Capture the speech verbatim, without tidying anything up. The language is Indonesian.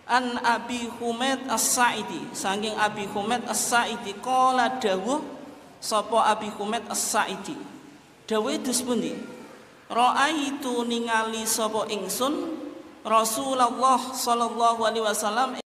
An Abi Humaid As-Sa'idi, saking Abi Humaid As-Sa'idi qala dawuh sapa Abi Humaid As-Sa'idi, dawuh dus pundi? Ra'aitu ningali sapa ingsun Rasulullah sallallahu alaihi wasallam